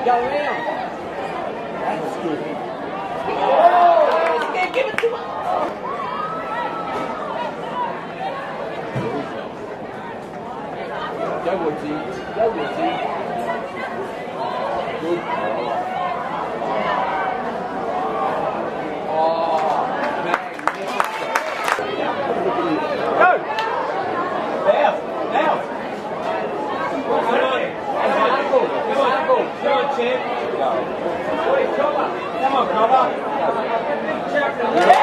Go around. That's good. Oh, yeah, give it to him. Go Woodsy. Go Woodsy. Good. Go! Now! Now! Come on, champ. Come on, cover.